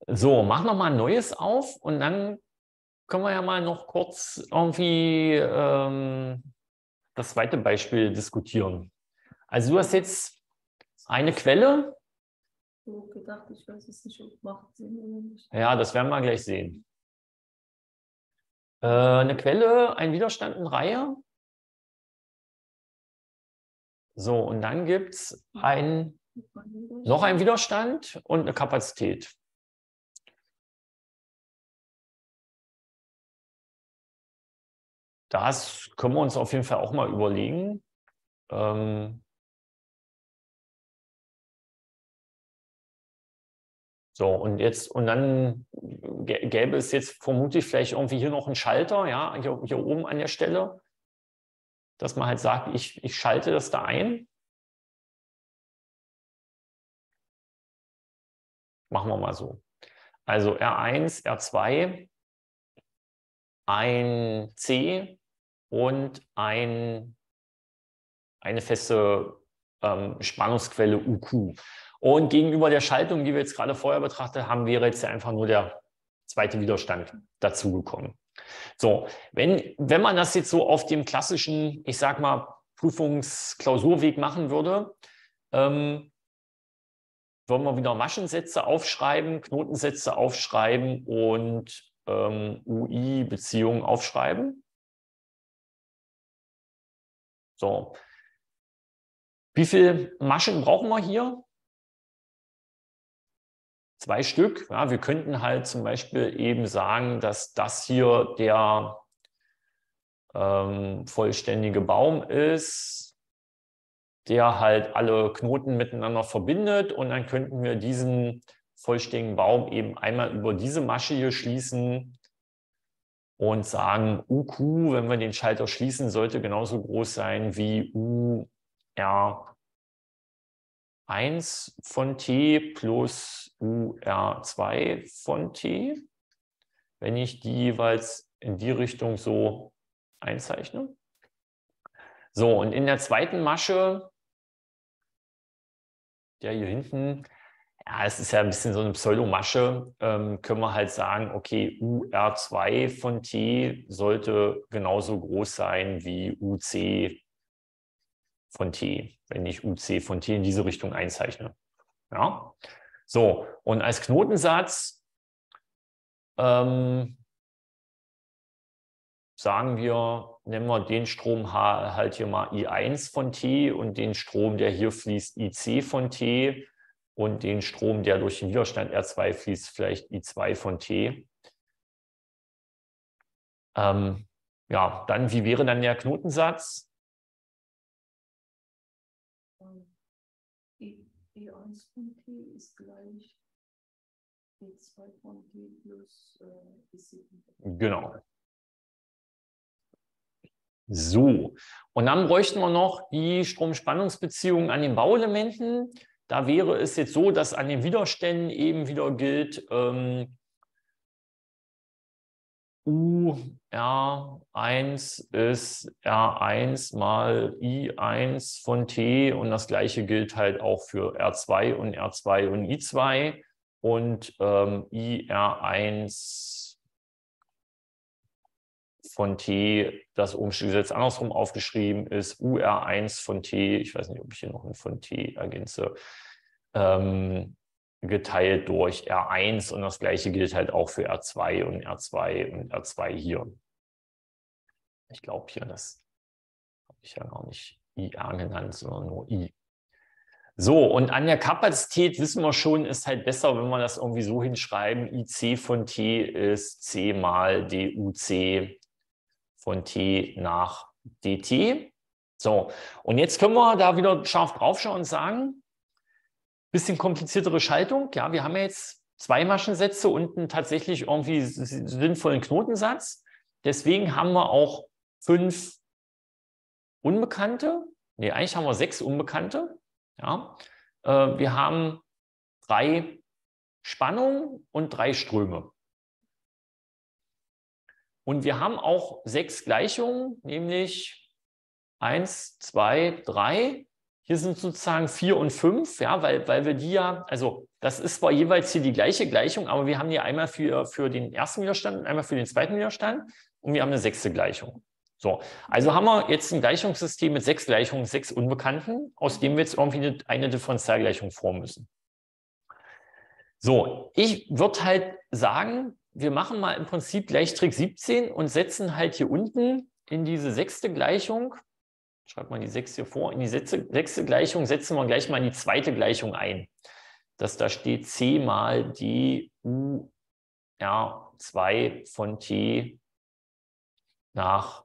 So, mach noch mal ein neues auf und dann können wir ja mal noch kurz irgendwie das zweite Beispiel diskutieren. Also du hast jetzt eine Quelle. Ich habe gedacht, ich weiß es nicht, ob macht Sinn oder nicht. Ja, das werden wir gleich sehen. Eine Quelle, ein Widerstand in Reihe. So, und dann gibt es noch einen Widerstand und eine Kapazität. Das können wir uns auf jeden Fall auch mal überlegen. So, und dann gäbe es jetzt vermutlich vielleicht irgendwie hier noch einen Schalter, ja, hier oben an der Stelle, dass man halt sagt, ich schalte das da ein. Machen wir mal so. Also R1, R2, ein C und eine feste Spannungsquelle UQ. Und gegenüber der Schaltung, die wir jetzt gerade vorher betrachtet haben, wäre jetzt einfach nur der zweite Widerstand dazugekommen. So, wenn man das jetzt so auf dem klassischen, ich sag mal, Prüfungsklausurweg machen würde, würden wir wieder Maschensätze aufschreiben, Knotensätze aufschreiben und UI-Beziehungen aufschreiben. So. Wie viele Maschen brauchen wir hier? 2 Stück. Ja, wir könnten halt zum Beispiel eben sagen, dass das hier der vollständige Baum ist, der halt alle Knoten miteinander verbindet. Und dann könnten wir diesen vollständigen Baum eben einmal über diese Masche hier schließen und sagen, UQ, wenn wir den Schalter schließen, sollte genauso groß sein wie UR1 von T plus UR2 von T, wenn ich die jeweils in die Richtung so einzeichne. So, und in der zweiten Masche, der hier hinten, ja, es ist ja ein bisschen so eine Pseudomasche, können wir halt sagen, okay, UR2 von T sollte genauso groß sein wie UC von T, wenn ich UC von T in diese Richtung einzeichne. Ja? So, und als Knotensatz sagen wir, nennen wir den Strom halt hier mal I1 von T und den Strom, der hier fließt, IC von T und den Strom, der durch den Widerstand R2 fließt, vielleicht I2 von T. Ja, dann, wie wäre dann der Knotensatz? E1 von T ist gleich E2 von T plus EC von T. Genau. So, und dann bräuchten wir noch die Stromspannungsbeziehungen an den Bauelementen. Da wäre es jetzt so, dass an den Widerständen eben wieder gilt, UR1 ist R1 mal I1 von T und das gleiche gilt halt auch für R2 und R2 und I2 und IR1 von T, das Ohmsche-Gesetz andersrum aufgeschrieben ist, UR1 von T, ich weiß nicht, ob ich hier noch ein von T ergänze, geteilt durch R1 und das gleiche gilt halt auch für R2 und R2 und R2 hier. Ich glaube hier, das habe ich ja gar nicht IR genannt, sondern nur I. So, und an der Kapazität wissen wir schon, ist halt besser, wenn wir das irgendwie so hinschreiben, IC von T ist C mal DUC von T nach dt. So, und jetzt können wir da wieder scharf drauf schauen und sagen, bisschen kompliziertere Schaltung. Ja, wir haben ja jetzt 2 Maschensätze und einen tatsächlich irgendwie sinnvollen Knotensatz. Deswegen haben wir auch 5 Unbekannte. Nee, eigentlich haben wir 6 Unbekannte. Ja, wir haben 3 Spannungen und 3 Ströme. Und wir haben auch 6 Gleichungen, nämlich 1, 2, 3. Hier sind sozusagen 4 und 5, ja, weil wir die ja, also das ist zwar jeweils hier die gleiche Gleichung, aber wir haben die einmal für den ersten Widerstand und einmal für den zweiten Widerstand und wir haben eine sechste Gleichung. So, also haben wir jetzt ein Gleichungssystem mit 6 Gleichungen, 6 Unbekannten, aus dem wir jetzt irgendwie eine Differentialgleichung formen müssen. So, ich würde halt sagen, wir machen mal im Prinzip Gleichtrick 17 und setzen halt hier unten in diese sechste Gleichung, schreibt mal die 6 hier vor, in die sechste Gleichung setzen wir gleich mal in die zweite Gleichung ein. Dass da steht c mal d u r2 von t nach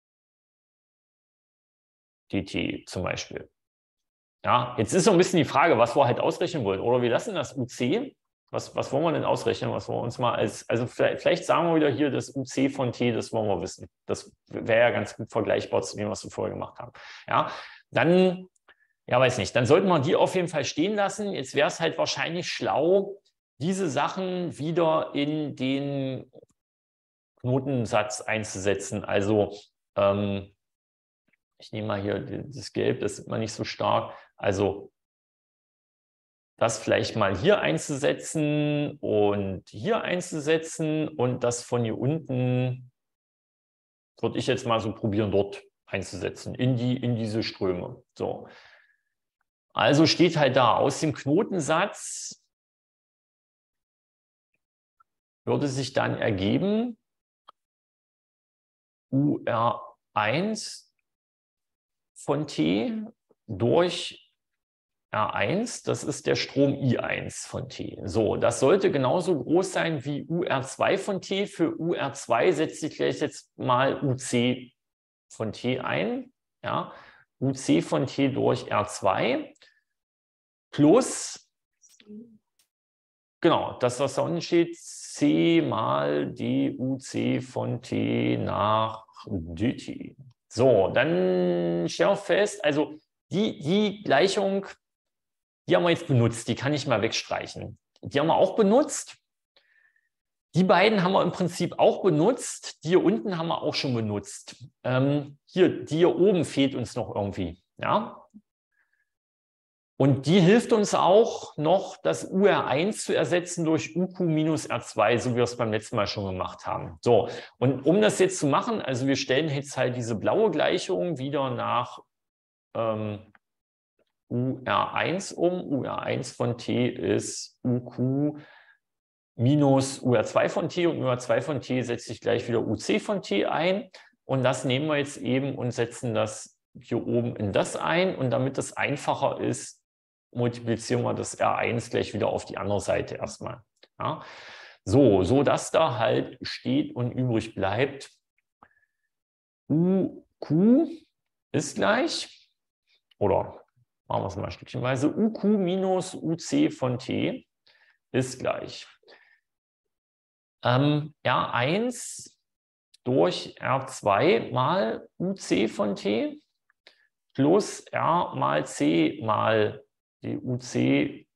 dt zum Beispiel. Ja, jetzt ist so ein bisschen die Frage, was wir halt ausrechnen wollen. Oder wir lassen das UC. Was wollen wir denn ausrechnen? Was wollen wir uns mal also vielleicht sagen wir wieder hier, das UC von T, das wollen wir wissen. Das wäre ja ganz gut vergleichbar zu dem, was wir vorher gemacht haben. Ja, dann, ja, weiß nicht, dann sollten wir die auf jeden Fall stehen lassen. Jetzt wäre es halt wahrscheinlich schlau, diese Sachen wieder in den Knotensatz einzusetzen. Also, ich nehme mal hier das Gelb, das ist immer nicht so stark. Also, das vielleicht mal hier einzusetzen und hier einzusetzen und das von hier unten würde ich jetzt mal so probieren, dort einzusetzen, in diese Ströme. So. Also steht halt da, aus dem Knotensatz würde sich dann ergeben UR1 von T durch R1, das ist der Strom I1 von T. So, das sollte genauso groß sein wie UR2 von T. Für UR2 setze ich gleich jetzt mal UC von T ein. Ja, UC von T durch R2 plus, genau, das, was da unten steht, C mal DUC von T nach dt. So, dann stellen wir fest, also die Gleichung, die haben wir jetzt benutzt, die kann ich mal wegstreichen. Die haben wir auch benutzt. Die beiden haben wir im Prinzip auch benutzt. Die hier unten haben wir auch schon benutzt. Die hier oben fehlt uns noch irgendwie. Ja? Und die hilft uns auch noch, das UR1 zu ersetzen durch UQ minus R2, so wie wir es beim letzten Mal schon gemacht haben. So, und um das jetzt zu machen, also wir stellen jetzt halt diese blaue Gleichung wieder nach UR1 um. UR1 von T ist UQ minus UR2 von T und UR2 von T setze ich gleich wieder UC von T ein. Und das nehmen wir jetzt eben und setzen das hier oben in das ein. Und damit das einfacher ist, multiplizieren wir das R1 gleich wieder auf die andere Seite erstmal. Ja. So dass da halt steht und übrig bleibt, UQ ist gleich, oder machen wir es mal stückchenweise, UQ minus UC von T ist gleich R1 durch R2 mal UC von T plus R mal C mal die UC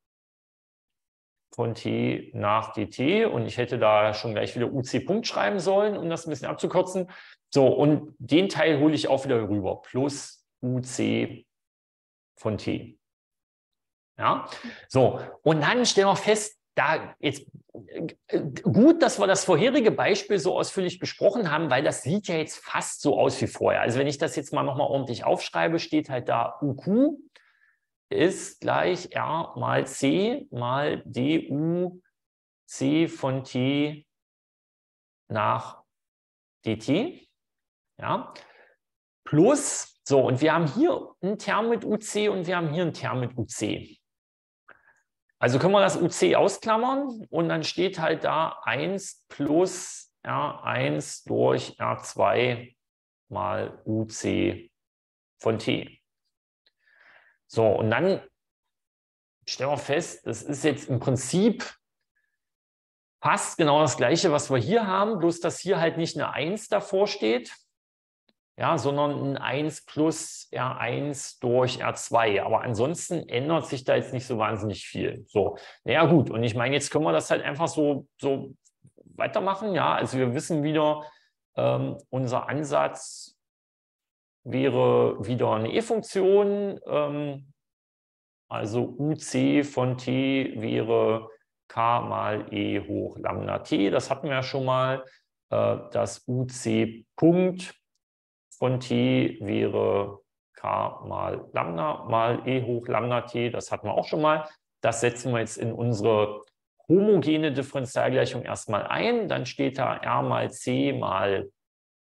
von T nach dt. Und ich hätte da schon gleich wieder UC Punkt schreiben sollen, um das ein bisschen abzukürzen. So, und den Teil hole ich auch wieder rüber, plus UC von T. Ja, so, und dann stellen wir fest, da jetzt gut, dass wir das vorherige Beispiel so ausführlich besprochen haben, weil das sieht ja jetzt fast so aus wie vorher. Also wenn ich das jetzt mal nochmal ordentlich aufschreibe, steht halt da UQ ist gleich R mal C mal du C von T nach dt. Ja, plus, so, und wir haben hier einen Term mit UC und wir haben hier einen Term mit UC. Also können wir das UC ausklammern und dann steht halt da 1 plus R1 durch R2 mal UC von T. So, und dann stellen wir fest, das ist jetzt im Prinzip fast genau das Gleiche, was wir hier haben, bloß dass hier halt nicht eine 1 davor steht, ja, sondern ein 1 plus R1 durch R2. Aber ansonsten ändert sich da jetzt nicht so wahnsinnig viel. So, naja gut, und ich meine, jetzt können wir das halt einfach so weitermachen. Ja, also wir wissen wieder, unser Ansatz wäre wieder eine E-Funktion. Also UC von t wäre k mal e hoch Lambda t. Das hatten wir ja schon mal. Das UC Punkt von t wäre k mal Lambda mal e hoch Lambda t. Das hatten wir auch schon mal. Das setzen wir jetzt in unsere homogene Differentialgleichung erstmal ein. Dann steht da r mal c mal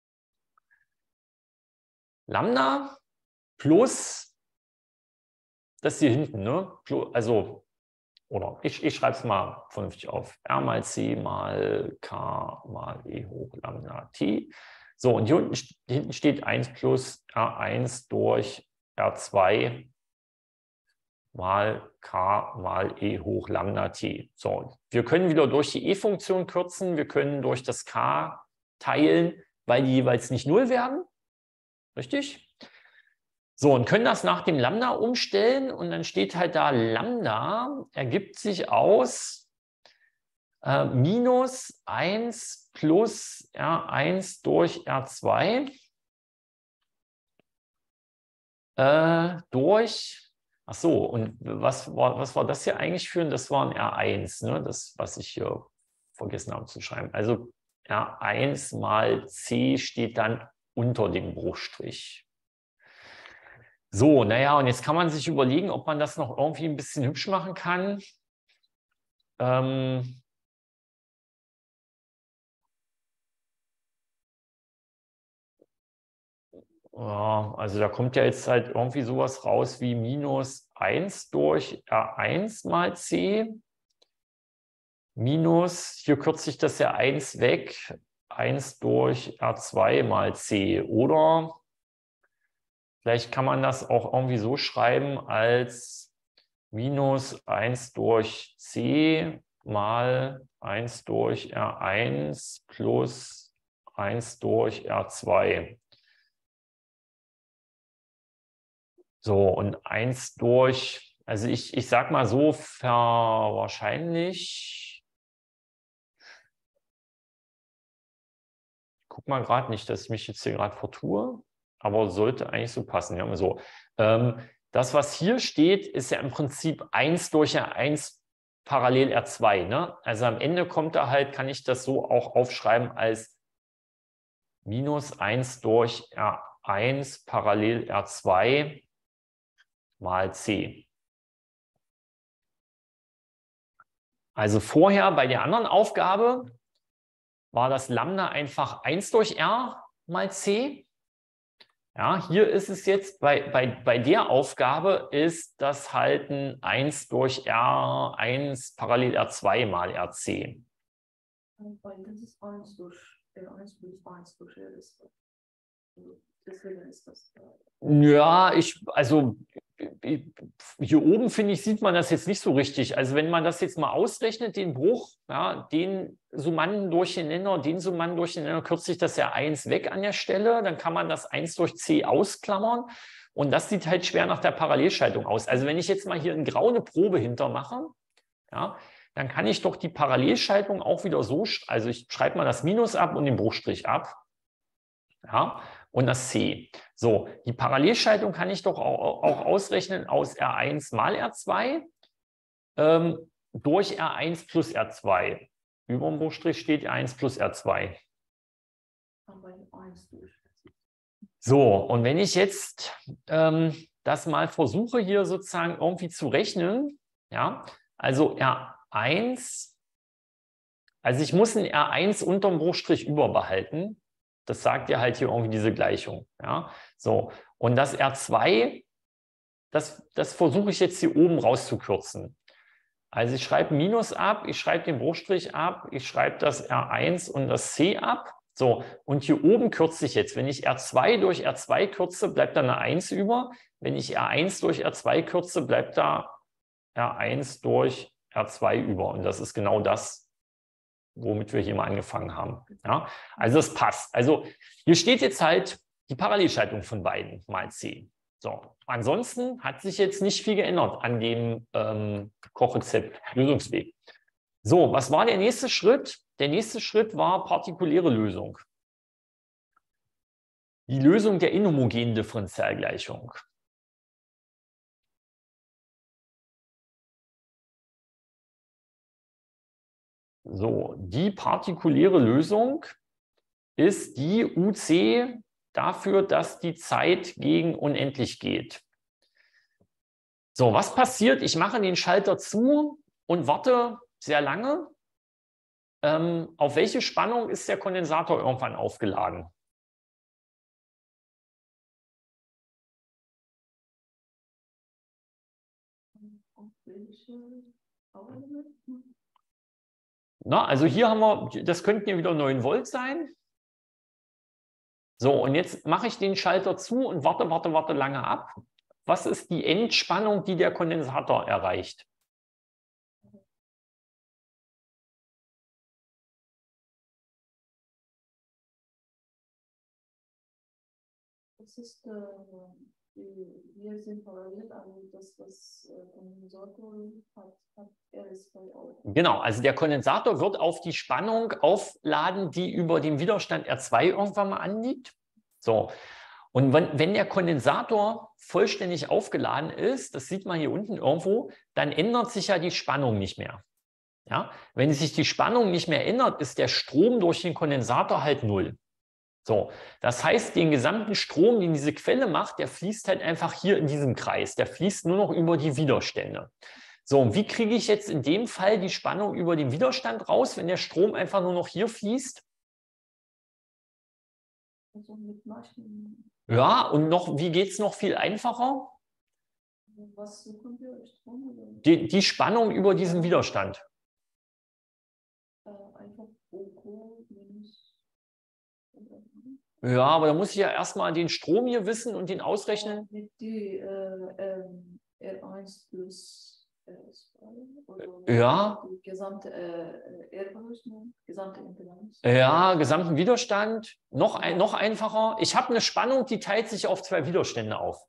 Lambda plus das hier hinten, ne? Also, oder ich schreibe es mal vernünftig auf. R mal c mal k mal e hoch Lambda t. So, und hier hinten steht 1 plus R1 durch R2 mal k mal e hoch Lambda t. So, wir können wieder durch die e-Funktion kürzen. Wir können durch das k teilen, weil die jeweils nicht 0 werden. Richtig? So, und können das nach dem Lambda umstellen und dann steht halt da, Lambda ergibt sich aus minus 1 plus R1 durch R2 durch, ach so, und was war das hier eigentlich für ein, das war ein R1, ne? Das, was ich hier vergessen habe zu schreiben. Also R1 mal C steht dann unter dem Bruchstrich. So, naja, und jetzt kann man sich überlegen, ob man das noch irgendwie ein bisschen hübsch machen kann. Ja, also da kommt ja jetzt halt irgendwie sowas raus wie minus 1 durch R1 mal C. Minus, hier kürze ich das ja 1 weg, 1 durch R2 mal C. Oder vielleicht kann man das auch irgendwie so schreiben als minus 1 durch C mal 1 durch R1 plus 1 durch R2. So, und 1 durch, also ich sag mal so, wahrscheinlich, ich guck mal gerade nicht, dass ich mich jetzt hier gerade vertue, aber sollte eigentlich so passen. Ja, so. Das, was hier steht, ist ja im Prinzip 1 durch R1 parallel R2. Ne? Also am Ende kommt da halt, kann ich das so auch aufschreiben als minus 1 durch R1 parallel R2 mal C. Also vorher bei der anderen Aufgabe war das Lambda einfach 1 durch R mal C. Ja, hier ist es jetzt, bei der Aufgabe ist das halt ein 1 durch R1 parallel R2 mal RC. Weil das ist 1 durch R1 plus 1 durch R ist. Deswegen ist das da. Ja, also hier oben, finde ich, sieht man das jetzt nicht so richtig. Also wenn man das jetzt mal ausrechnet, den Bruch, ja, den Summanden durch den Nenner, kürzt sich das ja 1 weg an der Stelle. Dann kann man das 1 durch C ausklammern. Und das sieht halt schwer nach der Parallelschaltung aus. Also wenn ich jetzt mal hier in grau eine Probe hintermache, ja, dann kann ich doch die Parallelschaltung auch wieder so, also ich schreibe mal das Minus ab und den Bruchstrich ab. Ja, und das C. So, die Parallelschaltung kann ich doch auch ausrechnen aus R1 mal R2 durch R1 plus R2. Über dem Bruchstrich steht R1 plus R2. So, und wenn ich jetzt das mal versuche, hier sozusagen irgendwie zu rechnen, ja, also R1, also ich muss ein R1 unterm Bruchstrich überbehalten. Das sagt ja halt hier irgendwie diese Gleichung. Ja? So, und das R2, das versuche ich jetzt hier oben rauszukürzen. Also ich schreibe Minus ab, ich schreibe den Bruchstrich ab, ich schreibe das R1 und das C ab. So, und hier oben kürze ich jetzt. Wenn ich R2 durch R2 kürze, bleibt da eine 1 über. Wenn ich R1 durch R2 kürze, bleibt da R1 durch R2 über. Und das ist genau das, womit wir hier mal angefangen haben. Ja? Also es passt. Also hier steht jetzt halt die Parallelschaltung von beiden mal C. So, ansonsten hat sich jetzt nicht viel geändert an dem Kochrezept-Lösungsweg. So, was war der nächste Schritt? Der nächste Schritt war partikuläre Lösung. Die Lösung der inhomogenen Differentialgleichung. So, die partikuläre Lösung ist die UC dafür, dass die Zeit gegen unendlich geht. So, was passiert? Ich mache den Schalter zu und warte sehr lange. Auf welche Spannung ist der Kondensator irgendwann aufgeladen? Auf welche Power-Limit? Na, also hier haben wir, das könnten ja wieder 9 Volt sein. So, und jetzt mache ich den Schalter zu und warte lange ab. Was ist die Endspannung, die der Kondensator erreicht? Das ist, wir sind parallel, also das, was Kondensator hat RS2 auch. Genau, also der Kondensator wird auf die Spannung aufladen, die über dem Widerstand R2 irgendwann mal anliegt. So, und wenn der Kondensator vollständig aufgeladen ist, das sieht man hier unten irgendwo, dann ändert sich ja die Spannung nicht mehr. Ja? Wenn sich die Spannung nicht mehr ändert, ist der Strom durch den Kondensator halt 0. So, das heißt, den gesamten Strom, den diese Quelle macht, der fließt halt einfach hier in diesem Kreis. Der fließt nur noch über die Widerstände. So, und wie kriege ich jetzt in dem Fall die Spannung über den Widerstand raus, wenn der Strom einfach nur noch hier fließt? Also mit Maschen. Ja, und noch, wie geht es noch viel einfacher? Was suchen wir? Strom oder? Die Spannung über diesen Widerstand. Einfach OK minus. Ja, aber da muss ich ja erstmal den Strom hier wissen und den ausrechnen. Mit die R1 plus R2. Ja. Die gesamte R-Berechnung, gesamte Impedanz. Ja, gesamten Widerstand. Noch einfacher. Ich habe eine Spannung, die teilt sich auf 2 Widerstände auf.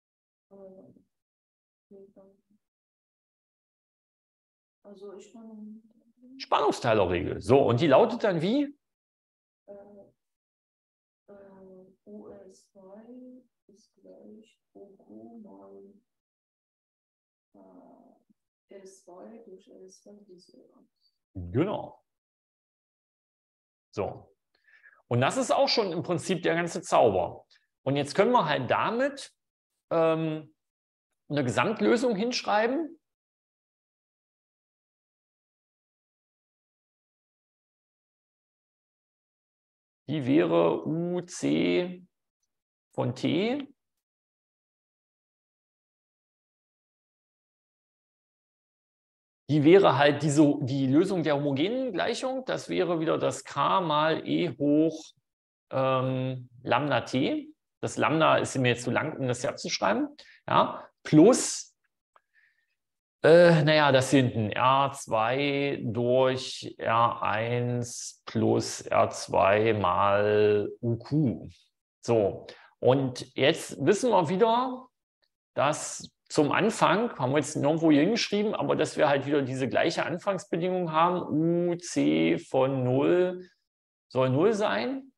Also Spannungsteilerregel. So, und die lautet dann wie? OS2 ist gleich OK mal S2 durch S2 diese. Genau. So. Und das ist auch schon im Prinzip der ganze Zauber. Und jetzt können wir halt damit eine Gesamtlösung hinschreiben. Die wäre UC von T die wäre halt die Lösung der homogenen Gleichung. Das wäre wieder das K mal E hoch Lambda T. Das Lambda ist mir jetzt zu lang, um das hier abzuschreiben. Ja, plus, naja, das hinten R2 durch R1 plus R2 mal UQ. So, und jetzt wissen wir wieder, dass zum Anfang, haben wir jetzt nirgendwo hier hingeschrieben, aber dass wir halt wieder diese gleiche Anfangsbedingung haben, UC von 0 soll 0 sein.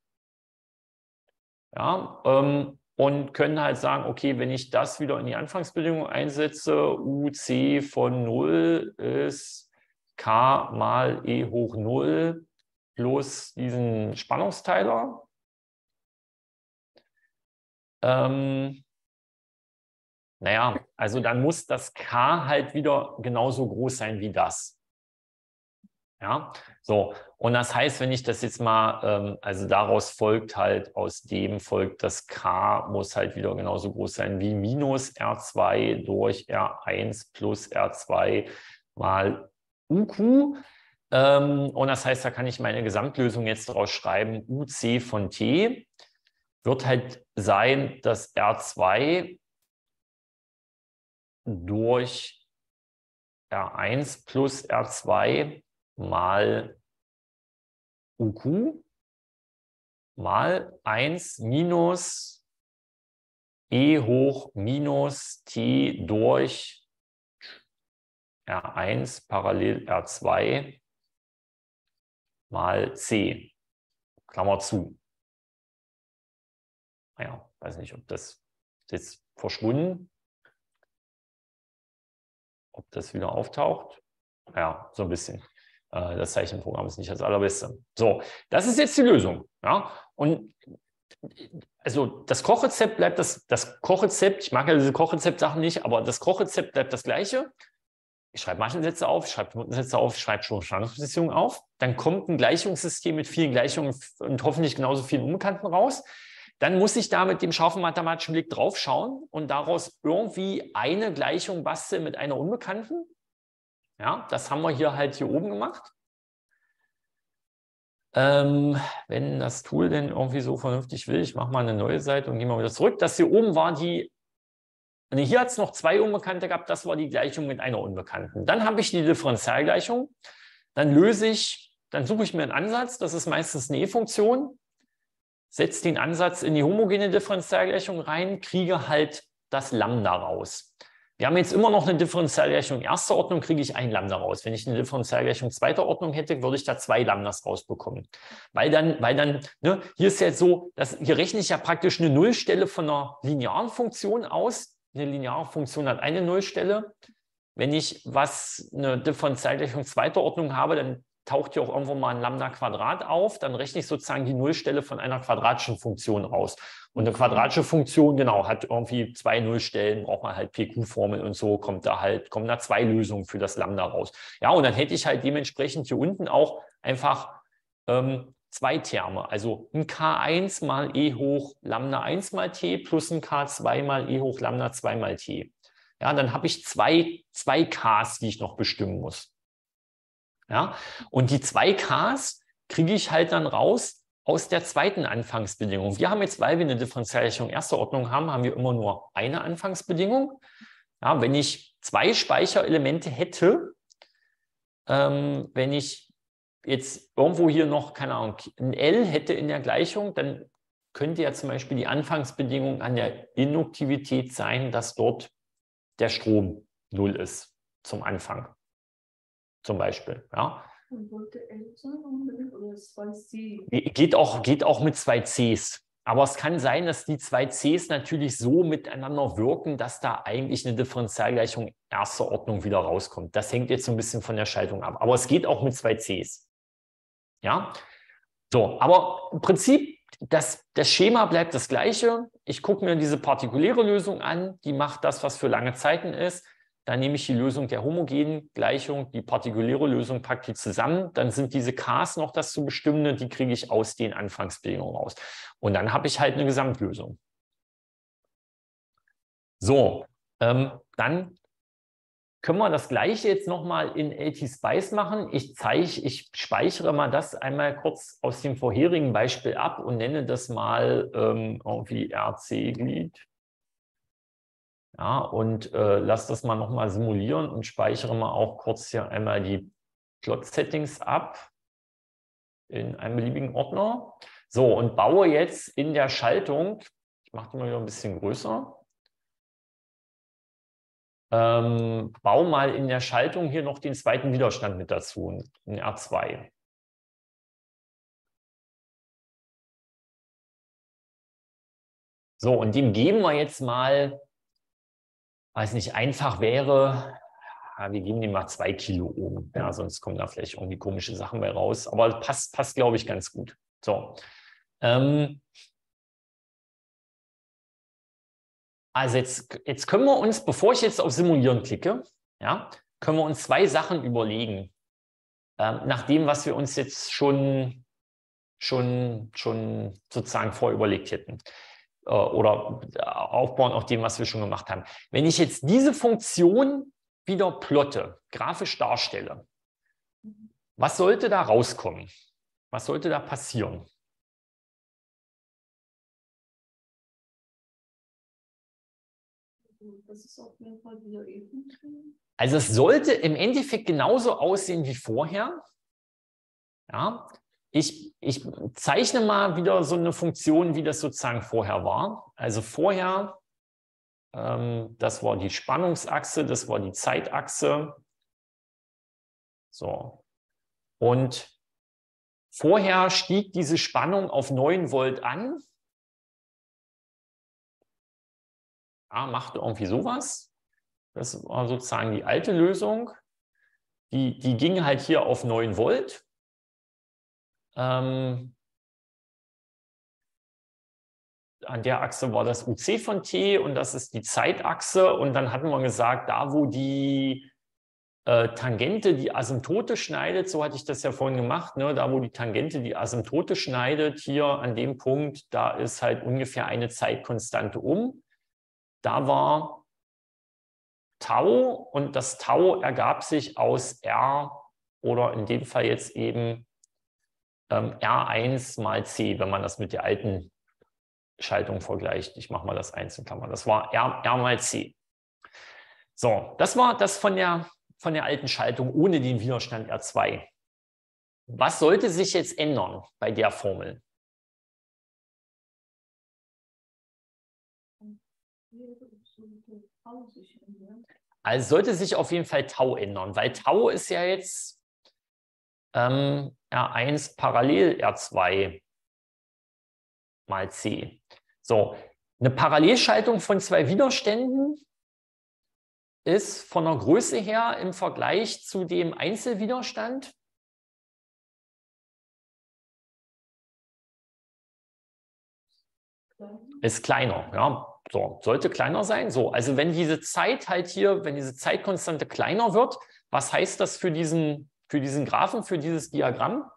Ja, und können halt sagen, okay, wenn ich das wieder in die Anfangsbedingung einsetze, UC von 0 ist K mal E hoch 0 plus diesen Spannungsteiler. Naja, also dann muss das K halt wieder genauso groß sein wie das. Ja, so. Und das heißt, wenn ich das jetzt mal, also daraus folgt halt, aus dem folgt, das K muss halt wieder genauso groß sein wie minus R2 durch R1 plus R2 mal UQ. Und das heißt, da kann ich meine Gesamtlösung jetzt daraus schreiben, UC von T wird halt sein, dass R2 durch R1 plus R2 mal UQ mal 1 minus E hoch minus T durch R1 parallel R2 mal C, Klammer zu. naja, weiß nicht, ob das jetzt verschwunden, ob das wieder auftaucht. Ja, so ein bisschen. Das Zeichenprogramm ist nicht das allerbeste. So, das ist jetzt die Lösung. Ja? Und also das Kochrezept bleibt das Kochrezept, ich mag ja diese Kochrezeptsachen nicht, aber das Kochrezept bleibt das gleiche. Ich schreibe Maschensätze auf, ich schreibe Notensätze auf, ich schreibe Spannungsbeziehungen auf. Dann kommt ein Gleichungssystem mit vielen Gleichungen und hoffentlich genauso vielen Unbekannten raus. Dann muss ich da mit dem scharfen mathematischen Blick drauf schauen und daraus irgendwie eine Gleichung basteln mit einer Unbekannten. Ja, das haben wir hier oben gemacht. Wenn das Tool denn irgendwie so vernünftig will, ich mache mal eine neue Seite und gehe mal wieder zurück. Das hier oben war die, hier hat es noch zwei Unbekannte gehabt, das war die Gleichung mit einer Unbekannten. Dann habe ich die Differentialgleichung, dann suche ich mir einen Ansatz, das ist meistens eine E-Funktion, setze den Ansatz in die homogene Differentialgleichung rein, kriege halt das Lambda raus. Wir haben jetzt immer noch eine Differentialgleichung erster Ordnung, kriege ich ein Lambda raus. Wenn ich eine Differentialgleichung zweiter Ordnung hätte, würde ich da zwei Lambdas rausbekommen. Weil dann, ne, hier ist ja jetzt so, hier rechne ich ja praktisch eine Nullstelle von einer linearen Funktion aus. Eine lineare Funktion hat eine Nullstelle. Wenn ich eine Differentialgleichung zweiter Ordnung habe, dann taucht hier auch irgendwo mal ein Lambda-Quadrat auf, dann rechne ich sozusagen die Nullstelle von einer quadratischen Funktion raus. Und eine quadratische Funktion, genau, hat irgendwie zwei Nullstellen, braucht man halt PQ-Formel und so, kommen da zwei Lösungen für das Lambda raus. Ja, und dann hätte ich halt dementsprechend hier unten auch einfach zwei Terme, also ein K1 mal e hoch Lambda 1 mal t plus ein K2 mal e hoch Lambda 2 mal t. Ja, dann habe ich zwei Ks, die ich noch bestimmen muss. Ja, und die 2 Ks kriege ich halt dann raus aus der zweiten Anfangsbedingung. Wir haben jetzt, weil wir eine Differentialgleichung erster Ordnung haben, haben wir immer nur eine Anfangsbedingung. Ja, wenn ich zwei Speicherelemente hätte, wenn ich jetzt irgendwo hier noch, keine Ahnung, ein L hätte in der Gleichung, dann könnte ja zum Beispiel die Anfangsbedingung an der Induktivität sein, dass dort der Strom 0 ist zum Anfang. Zum Beispiel. Ja. Und wollte L sein unbedingt oder 2C? Geht auch mit 2 Cs. Aber es kann sein, dass die 2 Cs natürlich so miteinander wirken, dass da eigentlich eine Differentialgleichung erster Ordnung wieder rauskommt. Das hängt jetzt so ein bisschen von der Schaltung ab. Aber es geht auch mit 2 Cs. Ja. So, aber im Prinzip, das Schema bleibt das gleiche. Ich gucke mir diese partikuläre Lösung an, die macht das, was für lange Zeiten ist. Dann nehme ich die Lösung der homogenen Gleichung, die partikuläre Lösung, packe die zusammen. Dann sind diese Ks noch das zu bestimmende, die kriege ich aus den Anfangsbedingungen raus. Und dann habe ich halt eine Gesamtlösung. So, dann können wir das Gleiche jetzt nochmal in LT-Spice machen. Ich speichere mal das einmal kurz aus dem vorherigen Beispiel ab und nenne das mal irgendwie RC-Glied. Ja, und lasse das mal nochmal simulieren und speichere mal auch kurz hier einmal die Plot-Settings ab in einem beliebigen Ordner. So, und baue jetzt in der Schaltung, ich mache die mal wieder ein bisschen größer, baue mal in der Schaltung hier noch den zweiten Widerstand mit dazu, in R2. So, und dem geben wir jetzt mal, weiß nicht, einfach wäre, ja, wir geben dem mal 2 Kilo Ohm. Ja, sonst kommen da vielleicht irgendwie komische Sachen bei raus. Aber passt glaube ich, ganz gut. So. Also jetzt können wir uns, bevor ich jetzt auf Simulieren klicke, ja, können wir uns 2 Sachen überlegen. Nach dem, was wir uns jetzt schon sozusagen vorüberlegt hätten. Oder aufbauen auf dem, was wir schon gemacht haben. Wenn ich jetzt diese Funktion wieder plotte, grafisch darstelle, was sollte da rauskommen? Was sollte da passieren? Das ist auf jeden Fall wieder E-Funktion. Also es sollte im Endeffekt genauso aussehen wie vorher. Ja, ich zeichne mal wieder so eine Funktion, wie das sozusagen vorher war. Also vorher, das war die Spannungsachse, das war die Zeitachse. So. Und vorher stieg diese Spannung auf 9 Volt an. ja, machte irgendwie sowas. Das war sozusagen die alte Lösung. Die ging halt hier auf 9 Volt. An der Achse war das UC von T und das ist die Zeitachse. Und dann hatten wir gesagt, da wo die Tangente die Asymptote schneidet, so hatte ich das ja vorhin gemacht, ne? Da wo die Tangente die Asymptote schneidet, hier an dem Punkt, da ist halt ungefähr eine Zeitkonstante um. Da war Tau und das Tau ergab sich aus R oder in dem Fall jetzt eben R1 mal C, wenn man das mit der alten Schaltung vergleicht. Ich mache mal das Einzelklammer. Das war R mal C. So, das war das von der alten Schaltung ohne den Widerstand R2. Was sollte sich jetzt ändern bei der Formel? Also sollte sich auf jeden Fall Tau ändern, weil Tau ist ja jetzt R1 parallel R2 mal C. So, eine Parallelschaltung von 2 Widerständen ist von der Größe her im Vergleich zu dem Einzelwiderstand ist kleiner, ja. So, sollte kleiner sein. So, also wenn diese Zeit halt hier, wenn diese Zeitkonstante kleiner wird, was heißt das für diesen Graphen, für dieses Diagramm?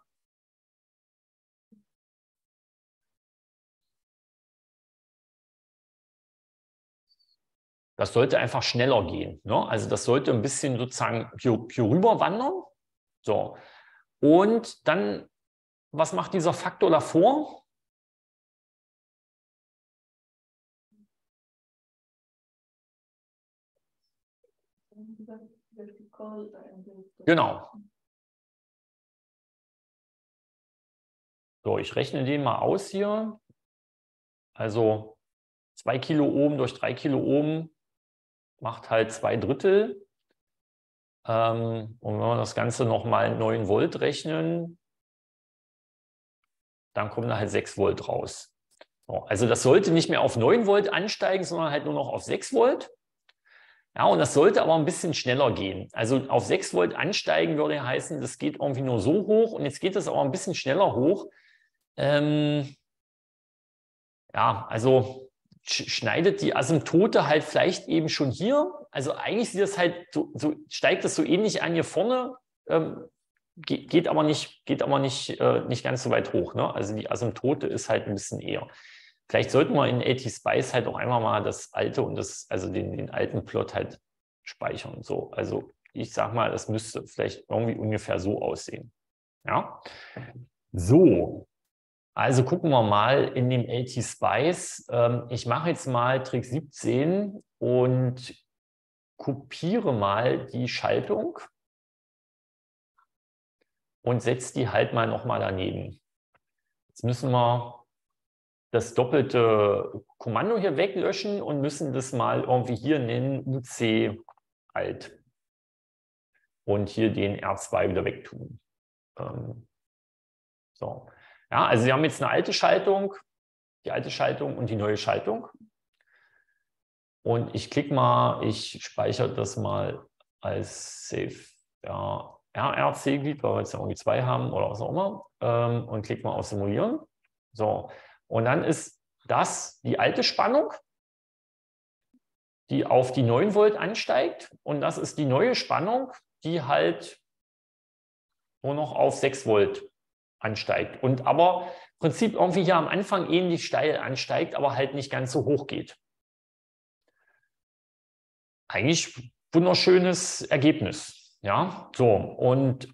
Das sollte einfach schneller gehen, ne? Also das sollte ein bisschen sozusagen hier rüber wandern. So. Und dann, was macht dieser Faktor davor? Genau. So, ich rechne den mal aus hier. Also 2 Kiloohm durch 3 Kiloohm macht halt 2/3. Und wenn wir das Ganze nochmal 9 Volt rechnen, dann kommen da halt 6 Volt raus. So, also das sollte nicht mehr auf 9 Volt ansteigen, sondern halt nur noch auf 6 Volt. Ja, und das sollte aber ein bisschen schneller gehen. Also auf 6 Volt ansteigen würde ja heißen, das geht irgendwie nur so hoch und jetzt geht es aber ein bisschen schneller hoch. Ja, also schneidet die Asymptote halt vielleicht eben schon hier. Also eigentlich sieht das halt so steigt das so ähnlich an hier vorne, geht aber nicht ganz so weit hoch. Ne? Also die Asymptote ist halt ein bisschen eher. Vielleicht sollten wir in AT-Spice halt auch einmal mal das alte und also den alten Plot halt speichern. So, also ich sag mal, das müsste vielleicht irgendwie ungefähr so aussehen. Ja, so. Also gucken wir mal in dem AT-Spice. Ich mache jetzt mal Trick 17 und kopiere mal die Schaltung und setze die halt mal nochmal daneben. Jetzt müssen wir das doppelte Kommando hier weglöschen und müssen das mal irgendwie hier nennen, UC alt. Und hier den R2 wieder wegtun. So. Ja, also Sie haben jetzt eine alte Schaltung, die alte Schaltung und die neue Schaltung. Und ich klicke mal, ich speichere das mal als Save RRC-Glied, weil wir jetzt ja irgendwie 2 haben oder was auch immer. Und klicke mal auf Simulieren. So. Und dann ist das die alte Spannung, die auf die 9 Volt ansteigt. Und das ist die neue Spannung, die halt nur noch auf 6 Volt ansteigt. Und aber im Prinzip irgendwie hier am Anfang ähnlich steil ansteigt, aber halt nicht ganz so hoch geht. Eigentlich wunderschönes Ergebnis. Ja, so. Und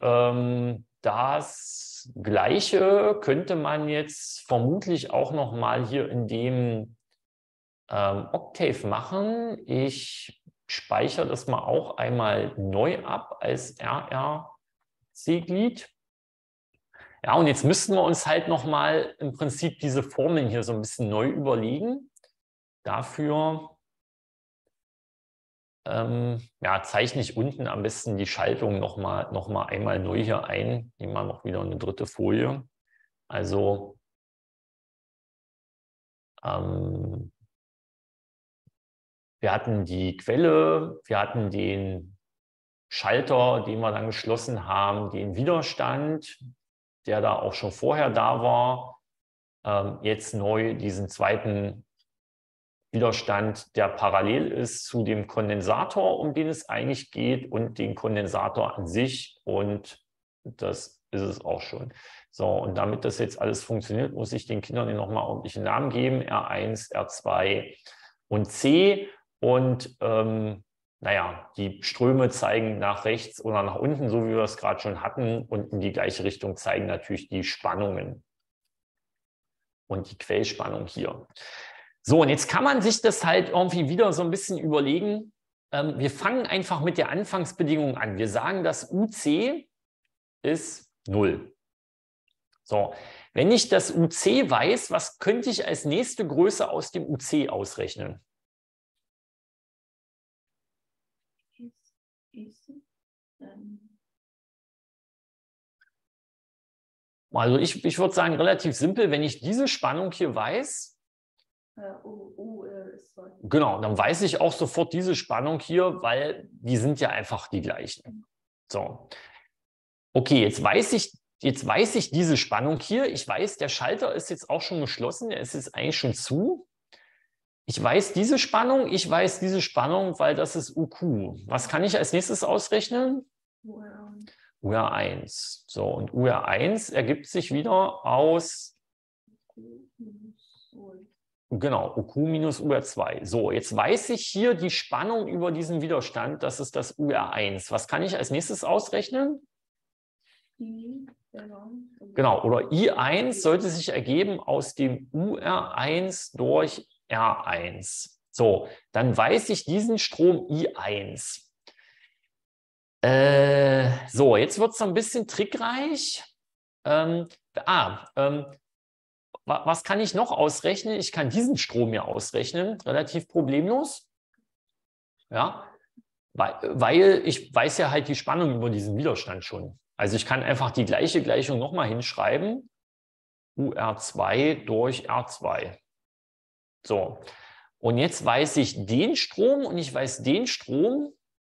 das Gleiche könnte man jetzt vermutlich auch noch mal hier in dem Octave machen. Ich speichere das mal auch einmal neu ab als RRC-Glied. Ja, und jetzt müssten wir uns halt noch mal im Prinzip diese Formeln hier so ein bisschen neu überlegen. Dafür ja, zeichne ich unten am besten die Schaltung noch mal einmal neu hier ein. Nehmen wir noch wieder eine dritte Folie. Also wir hatten die Quelle, wir hatten den Schalter, den wir dann geschlossen haben, den Widerstand, der da auch schon vorher da war. Jetzt neu diesen zweiten Widerstand, der parallel ist zu dem Kondensator, um den es eigentlich geht, und den Kondensator an sich. Und das ist es auch schon. So, und damit das jetzt alles funktioniert, muss ich den Kindern nochmal ordentlichen Namen geben. R1, R2 und C. Und naja, die Ströme zeigen nach rechts oder nach unten, so wie wir es gerade schon hatten. Und in die gleiche Richtung zeigen natürlich die Spannungen. Und die Quellspannung hier. So, und jetzt kann man sich das halt irgendwie wieder so ein bisschen überlegen. Wir fangen einfach mit der Anfangsbedingung an. Wir sagen, dass UC ist 0. So, wenn ich das UC weiß, was könnte ich als nächste Größe aus dem UC ausrechnen? Also ich würde sagen, relativ simpel, wenn ich diese Spannung hier weiß, genau, dann weiß ich auch sofort diese Spannung hier, weil die sind ja einfach die gleichen. So. Okay, jetzt weiß ich diese Spannung hier. Ich weiß, der Schalter ist jetzt auch schon geschlossen, der ist jetzt eigentlich schon zu. Ich weiß diese Spannung, weil das ist UQ. Was kann ich als nächstes ausrechnen? UR1. So, und UR1 ergibt sich wieder aus, genau, UQ minus UR2. So, jetzt weiß ich hier die Spannung über diesen Widerstand, das ist das UR1. Was kann ich als nächstes ausrechnen? Genau, oder I1 sollte sich ergeben aus dem UR1 durch R1. So, dann weiß ich diesen Strom I1. So, jetzt wird es ein bisschen trickreich. Was kann ich noch ausrechnen? Ich kann diesen Strom ja ausrechnen, relativ problemlos. Ja, weil ich weiß ja halt die Spannung über diesen Widerstand schon. Also ich kann einfach die gleiche Gleichung nochmal hinschreiben. UR2 durch R2. So, und jetzt weiß ich den Strom und ich weiß den Strom.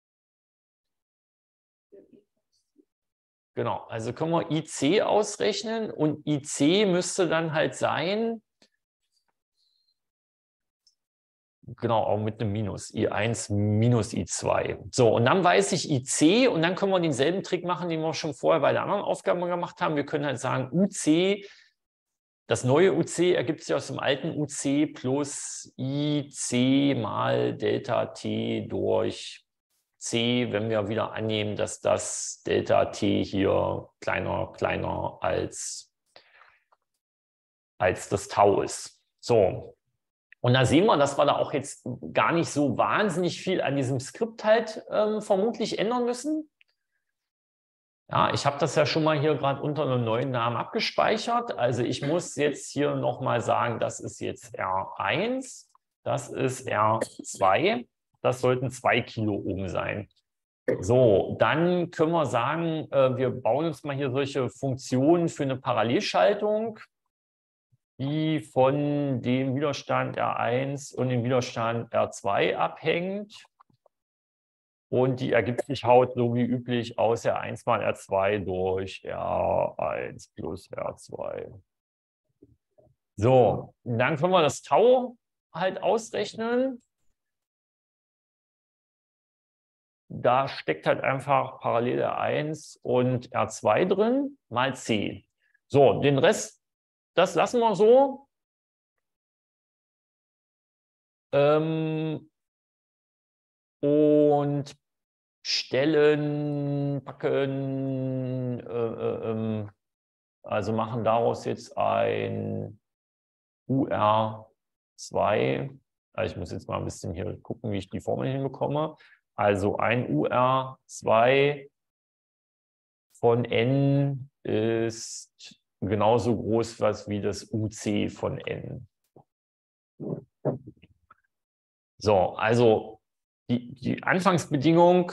Genau, also können wir IC ausrechnen und IC müsste dann halt sein, genau, auch mit einem Minus, I1 minus I2. So, und dann weiß ich IC und dann können wir denselben Trick machen, den wir schon vorher bei der anderen Aufgabe gemacht haben. Wir können halt sagen, UC, das neue UC ergibt sich aus dem alten UC plus IC mal Delta T durch C, wenn wir wieder annehmen, dass das Delta T hier kleiner als das Tau ist. So, und da sehen wir, dass wir da auch jetzt gar nicht so wahnsinnig viel an diesem Skript halt vermutlich ändern müssen. Ja, ich habe das ja schon mal hier gerade unter einem neuen Namen abgespeichert. Also ich muss jetzt hier nochmal sagen, das ist jetzt R1, das ist R2. Das sollten 2 Kiloohm sein. So, dann können wir sagen, wir bauen uns mal hier solche Funktionen für eine Parallelschaltung, die von dem Widerstand R1 und dem Widerstand R2 abhängt. Und die ergibt sich halt so wie üblich aus R1 mal R2 durch R1 plus R2. So, dann können wir das Tau halt ausrechnen. Da steckt halt einfach parallel R1 und R2 drin, mal C. So, den Rest, das lassen wir so. Und stellen, packen, also machen daraus jetzt ein UR2. Also ich muss jetzt mal ein bisschen hier gucken, wie ich die Formel hinbekomme. Also ein UR2 von N ist genauso groß wie das UC von N. So, also die Anfangsbedingung,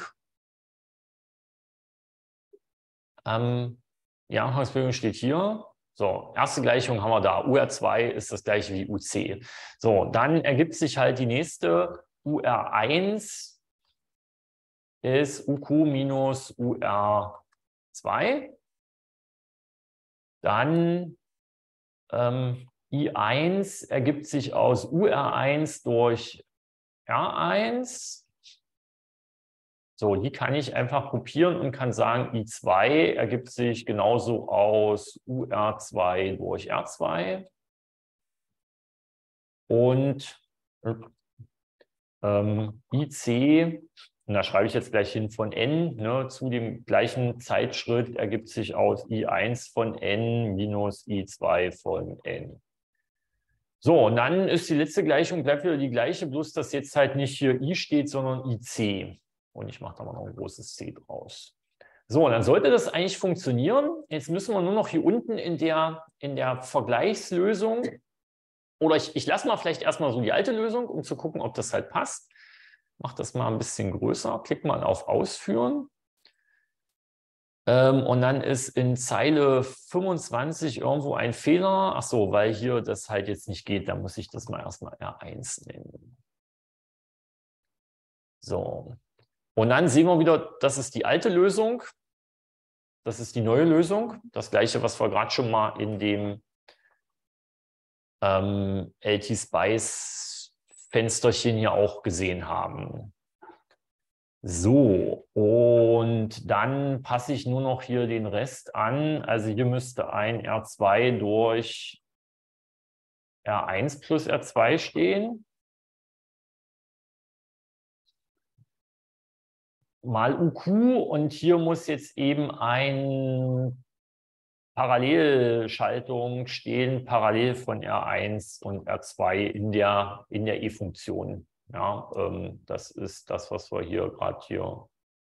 die Anfangsbedingung steht hier. So, erste Gleichung haben wir da. UR2 ist das gleiche wie UC. So, dann ergibt sich halt die nächste UR1 ist UQ minus UR2. Dann I1 ergibt sich aus UR1 durch R1. So, die kann ich einfach kopieren und kann sagen, I2 ergibt sich genauso aus UR2 durch R2. Und IC, und da schreibe ich jetzt gleich hin von N, ne, zu dem gleichen Zeitschritt ergibt sich aus I1 von N minus I2 von N. So, und dann ist die letzte Gleichung, bleibt wieder die gleiche, bloß dass jetzt halt nicht hier I steht, sondern IC. Und ich mache da mal noch ein großes C draus. So, und dann sollte das eigentlich funktionieren. Jetzt müssen wir nur noch hier unten in der Vergleichslösung, oder ich lasse mal vielleicht erstmal so die alte Lösung, um zu gucken, ob das halt passt. Mache das mal ein bisschen größer, klick mal auf Ausführen. Und dann ist in Zeile 25 irgendwo ein Fehler. Ach so, weil hier das halt jetzt nicht geht, dann muss ich das mal erstmal R1 nennen. So. Und dann sehen wir wieder, das ist die alte Lösung. Das ist die neue Lösung. Das gleiche, was wir gerade schon mal in dem LT-Spice-Fensterchen hier auch gesehen haben. So, und dann passe ich nur noch hier den Rest an. Also hier müsste ein R2 durch R1 plus R2 stehen. Mal UQ, und hier muss jetzt eben ein Parallelschaltung stehen, parallel von R1 und R2 in der E-Funktion. Ja, das ist das, was wir hier gerade hier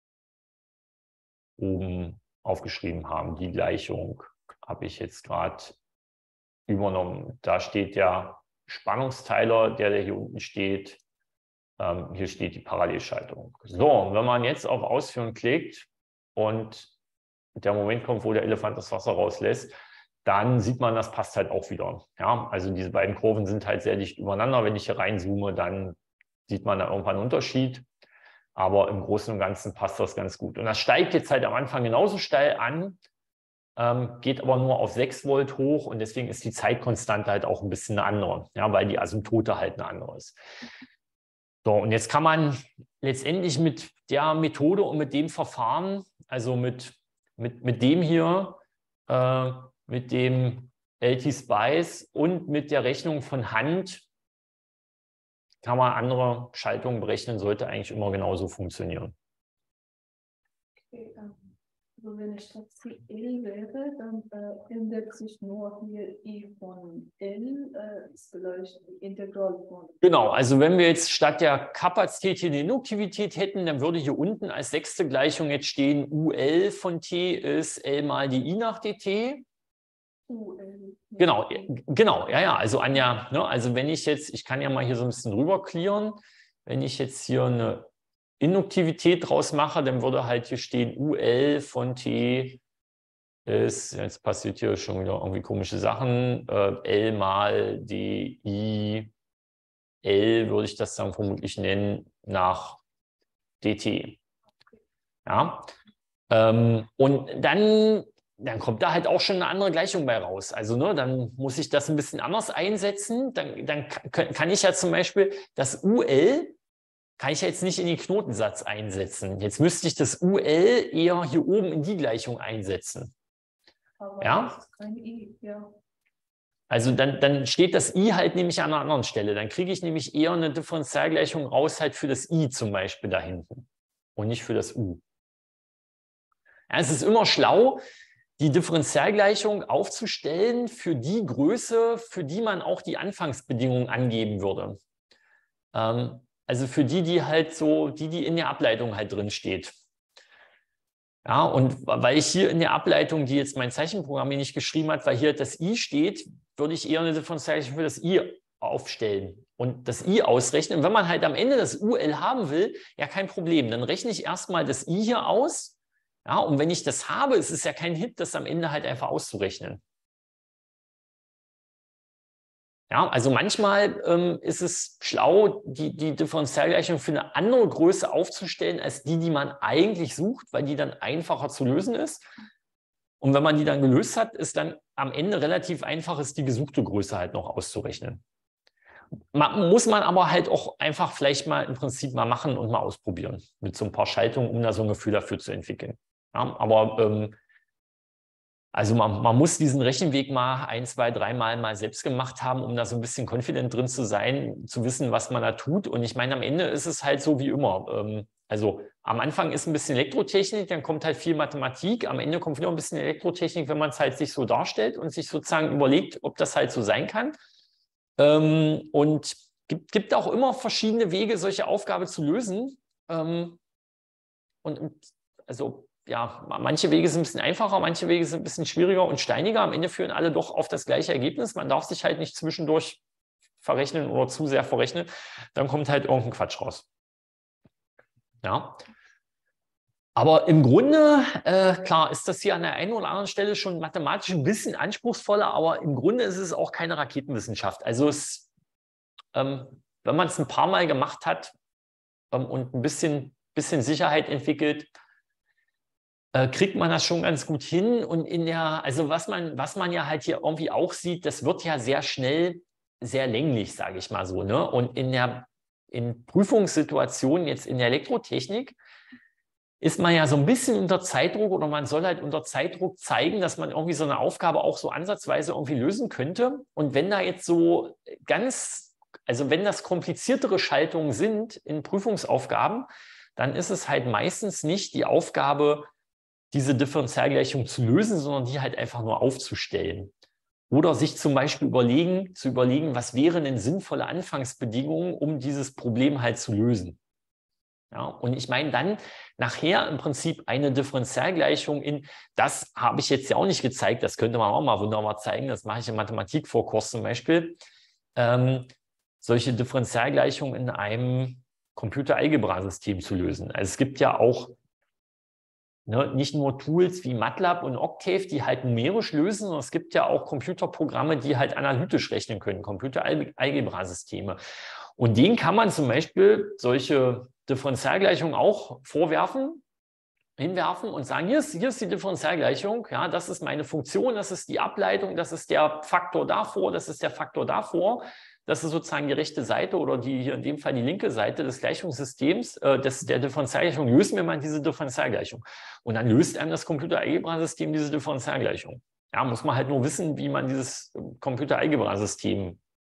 oben aufgeschrieben haben. Die Gleichung habe ich jetzt gerade übernommen. Da steht der Spannungsteiler, der hier unten steht. Hier steht die Parallelschaltung. So, und wenn man jetzt auf Ausführen klickt und der Moment kommt, wo der Elefant das Wasser rauslässt, dann sieht man, das passt halt auch wieder. Ja, also diese beiden Kurven sind halt sehr dicht übereinander. Wenn ich hier reinzoome, dann sieht man da irgendwann einen Unterschied. Aber im Großen und Ganzen passt das ganz gut. Und das steigt jetzt halt am Anfang genauso steil an, geht aber nur auf 6 Volt hoch, und deswegen ist die Zeitkonstante halt auch ein bisschen eine andere, ja, weil die Asymptote halt eine andere ist. So, und jetzt kann man letztendlich mit der Methode und mit dem Verfahren, also mit dem hier, mit dem LT-Spice und mit der Rechnung von Hand, kann man andere Schaltungen berechnen, sollte eigentlich immer genauso funktionieren. Okay, also wenn es statt CL wäre, dann ändert sich nur hier I von L, ist gleich die Integral von. Genau, also wenn wir jetzt statt der Kapazität hier die Induktivität hätten, dann würde hier unten als sechste Gleichung jetzt stehen, UL von T ist L mal die I nach dt. UL. Genau, ja, also Anja, ne, also wenn ich jetzt, ich kann ja mal hier so ein bisschen drüber clearen, wenn ich jetzt hier eine Induktivität draus mache, dann würde halt hier stehen UL von T ist, jetzt passiert hier schon wieder irgendwie komische Sachen, L mal dI, L würde ich das dann vermutlich nennen, nach dt. Ja, und dann kommt da halt auch schon eine andere Gleichung bei raus. Also ne, dann muss ich das ein bisschen anders einsetzen. Dann kann ich ja zum Beispiel das UL, kann ich ja jetzt nicht in den Knotensatz einsetzen. Jetzt müsste ich das UL eher hier oben in die Gleichung einsetzen. Aber ja? das ist kein I, ja. Also dann steht das I halt nämlich an einer anderen Stelle. Dann kriege ich nämlich eher eine Differentialgleichung raus halt für das I zum Beispiel da hinten und nicht für das U. Ja, es ist immer schlau, die Differentialgleichung aufzustellen für die Größe, für die man auch die Anfangsbedingungen angeben würde. Also für die halt so, die in der Ableitung halt drin steht. Ja, und weil ich hier in der Ableitung, die jetzt mein Zeichenprogramm hier nicht geschrieben hat, weil hier das I steht, würde ich eher eine Differentialgleichung für das I aufstellen und das I ausrechnen. Und wenn man halt am Ende das UL haben will, ja kein Problem. Dann rechne ich erstmal das I hier aus. Ja, und wenn ich das habe, ist es ja kein Hit, das am Ende halt einfach auszurechnen. Ja, also manchmal ist es schlau, die Differentialgleichung für eine andere Größe aufzustellen, als die man eigentlich sucht, weil die dann einfacher zu lösen ist. Und wenn man die dann gelöst hat, ist dann am Ende relativ einfach, ist die gesuchte Größe halt noch auszurechnen. Muss man aber halt auch einfach vielleicht mal im Prinzip mal machen und mal ausprobieren mit so ein paar Schaltungen, um da so ein Gefühl dafür zu entwickeln. Ja, aber also man muss diesen Rechenweg mal 1, 2, 3 Mal mal selbst gemacht haben, um da so ein bisschen confident drin zu sein, zu wissen, was man da tut. Und ich meine, am Ende ist es halt so wie immer. Also am Anfang ist ein bisschen Elektrotechnik, dann kommt halt viel Mathematik. Am Ende kommt wieder ein bisschen Elektrotechnik, wenn man es halt sich so darstellt und sich sozusagen überlegt, ob das halt so sein kann. Und gibt auch immer verschiedene Wege, solche Aufgaben zu lösen. Und also ja, manche Wege sind ein bisschen einfacher, manche Wege sind ein bisschen schwieriger und steiniger. Am Ende führen alle doch auf das gleiche Ergebnis. Man darf sich halt nicht zwischendurch verrechnen oder zu sehr verrechnen. Dann kommt halt irgendein Quatsch raus. Ja. Aber im Grunde, klar, ist das hier an der einen oder anderen Stelle schon mathematisch ein bisschen anspruchsvoller, aber im Grunde ist es auch keine Raketenwissenschaft. Also wenn man es ein paar Mal gemacht hat und ein bisschen Sicherheit entwickelt, kriegt man das schon ganz gut hin. Und also was man ja halt hier irgendwie auch sieht, das wird ja sehr schnell sehr länglich, sage ich mal so. Ne? Und in Prüfungssituationen jetzt in der Elektrotechnik ist man ja so ein bisschen unter Zeitdruck oder man soll halt unter Zeitdruck zeigen, dass man irgendwie so eine Aufgabe auch so ansatzweise irgendwie lösen könnte. Und wenn da jetzt so also wenn das kompliziertere Schaltungen sind in Prüfungsaufgaben, dann ist es halt meistens nicht die Aufgabe, diese Differentialgleichung zu lösen, sondern die halt einfach nur aufzustellen. Oder sich zum Beispiel zu überlegen, was wären denn sinnvolle Anfangsbedingungen, um dieses Problem halt zu lösen. Ja, und ich meine dann nachher im Prinzip eine Differentialgleichung das habe ich jetzt ja auch nicht gezeigt, das könnte man auch mal wunderbar zeigen, das mache ich im Mathematikvorkurs zum Beispiel, solche Differentialgleichungen in einem Computeralgebra-System zu lösen. Also es gibt ja auch nicht nur Tools wie MATLAB und Octave, die halt numerisch lösen, sondern es gibt ja auch Computerprogramme, die halt analytisch rechnen können, Computeralgebra-Systeme. Und denen kann man zum Beispiel solche Differentialgleichungen auch hinwerfen und sagen, hier ist die Differentialgleichung, ja, das ist meine Funktion, das ist die Ableitung, das ist der Faktor davor, das ist der Faktor davor. Das ist sozusagen die rechte Seite oder hier in dem Fall die linke Seite des Gleichungssystems, der Differentialgleichung. Lösen wir mal diese Differentialgleichung. Und dann löst einem das Computeralgebra-System diese Differentialgleichung. Ja, muss man halt nur wissen, wie man dieses Computeralgebra-System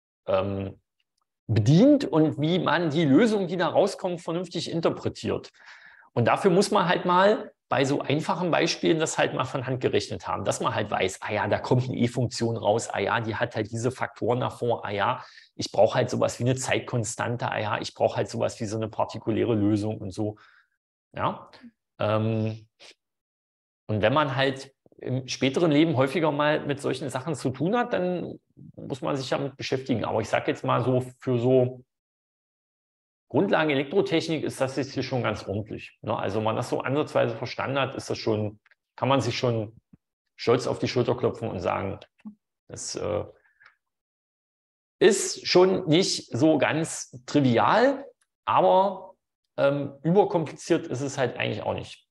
bedient und wie man die Lösung, die da rauskommt, vernünftig interpretiert. Und dafür muss man halt mal bei so einfachen Beispielen das halt mal von Hand gerechnet haben, dass man halt weiß, ah ja, da kommt eine E-Funktion raus, ah ja, die hat halt diese Faktoren davor, ah ja, ich brauche halt sowas wie eine Zeitkonstante, ah ja, ich brauche halt sowas wie so eine partikuläre Lösung und so. Ja. Und wenn man halt im späteren Leben häufiger mal mit solchen Sachen zu tun hat, dann muss man sich damit beschäftigen. Aber ich sage jetzt mal so, für so Grundlagen Elektrotechnik ist das jetzt hier schon ganz ordentlich. Ne? Also wenn man das so ansatzweise verstanden hat, kann man sich schon stolz auf die Schulter klopfen und sagen, das ist schon nicht so ganz trivial, aber überkompliziert ist es halt eigentlich auch nicht.